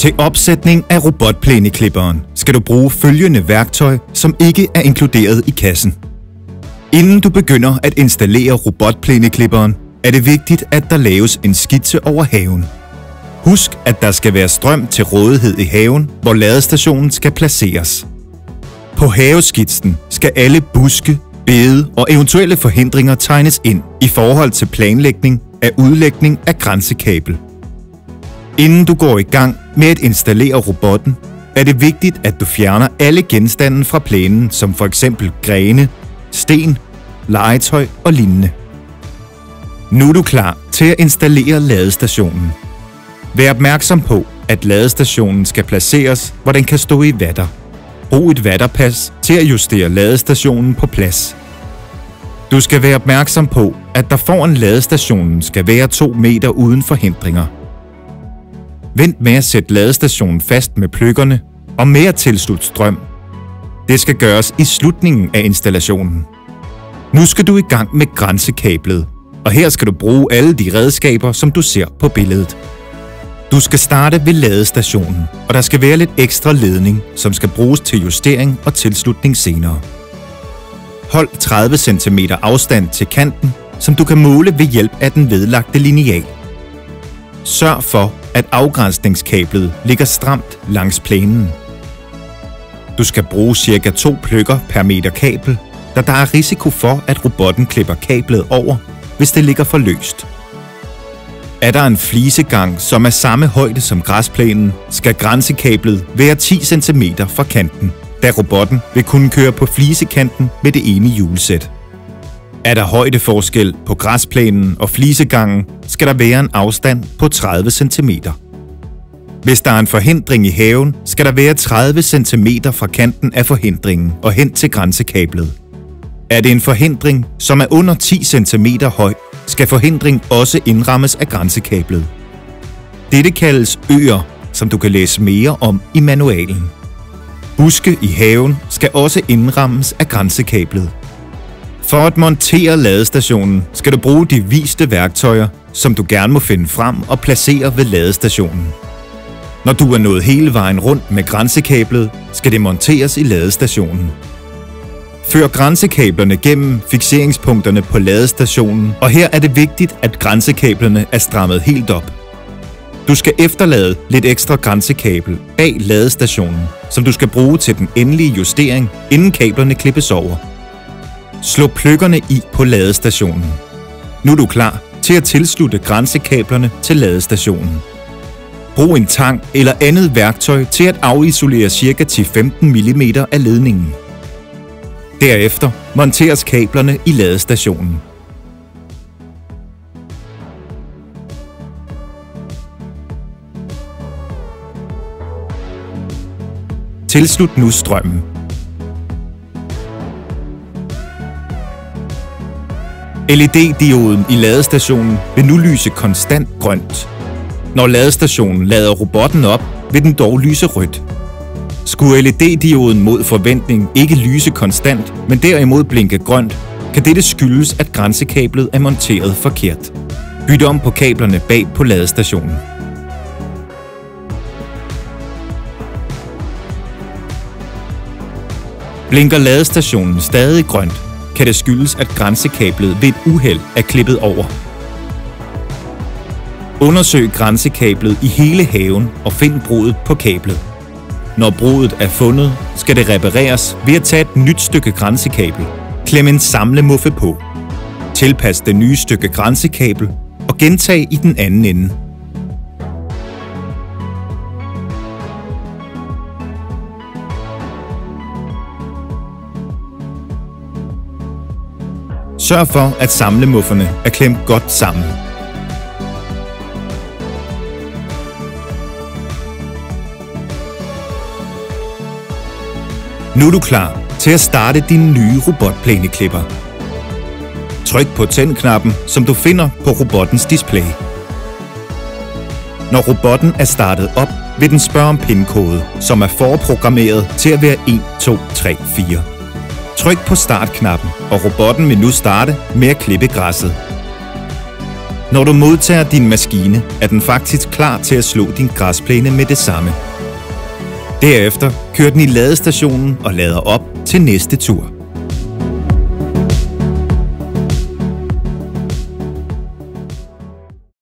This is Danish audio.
Til opsætning af robotplæneklipperen skal du bruge følgende værktøj, som ikke er inkluderet i kassen. Inden du begynder at installere robotplæneklipperen, er det vigtigt, at der laves en skitse over haven. Husk, at der skal være strøm til rådighed i haven, hvor ladestationen skal placeres. På haveskitsen skal alle buske, bede og eventuelle forhindringer tegnes ind i forhold til planlægning af udlægning af grænsekabel. Inden du går i gang med at installere robotten, er det vigtigt, at du fjerner alle genstande fra plænen, som f.eks. grene, sten, legetøj og lignende. Nu er du klar til at installere ladestationen. Vær opmærksom på, at ladestationen skal placeres, hvor den kan stå i vatter. Brug et vatterpas til at justere ladestationen på plads. Du skal være opmærksom på, at der foran ladestationen skal være 2 meter uden forhindringer. Vent med at sætte ladestationen fast med pløkkerne og med at tilslutte strøm. Det skal gøres i slutningen af installationen. Nu skal du i gang med grænsekablet, og her skal du bruge alle de redskaber, som du ser på billedet. Du skal starte ved ladestationen, og der skal være lidt ekstra ledning, som skal bruges til justering og tilslutning senere. Hold 30 cm afstand til kanten, som du kan måle ved hjælp af den vedlagte lineal. Sørg for, at afgrænsningskablet ligger stramt langs plænen. Du skal bruge ca. 2 pløkker per meter kabel, da der er risiko for, at robotten klipper kablet over, hvis det ligger for løst. Er der en flisegang, som er samme højde som græsplænen, skal grænsekablet være 10 cm fra kanten, da robotten vil kunne køre på flisekanten med det ene hjulsæt. Er der højdeforskel på græsplænen og flisegangen, skal der være en afstand på 30 cm. Hvis der er en forhindring i haven, skal der være 30 cm fra kanten af forhindringen og hen til grænsekablet. Er det en forhindring, som er under 10 cm høj, skal forhindring også indrammes af grænsekablet. Dette kaldes øer, som du kan læse mere om i manualen. Buske i haven skal også indrammes af grænsekablet. For at montere ladestationen skal du bruge de viste værktøjer, som du gerne må finde frem og placere ved ladestationen. Når du er nået hele vejen rundt med grænsekablet, skal det monteres i ladestationen. Før grænsekablerne gennem fikseringspunkterne på ladestationen, og her er det vigtigt, at grænsekablerne er strammet helt op. Du skal efterlade lidt ekstra grænsekabel bag ladestationen, som du skal bruge til den endelige justering, inden kablerne klippes over. Slå pløkkerne i på ladestationen. Nu er du klar til at tilslutte grænsekablerne til ladestationen. Brug en tang eller andet værktøj til at afisolere ca. 10-15 mm af ledningen. Derefter monteres kablerne i ladestationen. Tilslut nu strømmen. LED-dioden i ladestationen vil nu lyse konstant grønt. Når ladestationen lader robotten op, vil den dog lyse rødt. Skulle LED-dioden mod forventning ikke lyse konstant, men derimod blinke grønt, kan dette skyldes, at grænsekablet er monteret forkert. Byt om på kablerne bag på ladestationen. Blinker ladestationen stadig grønt, kan det skyldes, at grænsekablet ved et uheld er klippet over. Undersøg grænsekablet i hele haven og find bruddet på kablet. Når bruddet er fundet, skal det repareres ved at tage et nyt stykke grænsekabel. Klem en samlemuffe på. Tilpas det nye stykke grænsekabel og gentag i den anden ende. Sørg for, at samlemufferne er klemt godt sammen. Nu er du klar til at starte din nye robotplæneklipper. Tryk på tændknappen, som du finder på robottens display. Når robotten er startet op, vil den spørge om PIN-kode, som er forprogrammeret til at være 1, 2, 3, 4. Tryk på startknappen, og robotten vil nu starte med at klippe græsset. Når du modtager din maskine, er den faktisk klar til at slå din græsplæne med det samme. Derefter kører den i ladestationen og lader op til næste tur.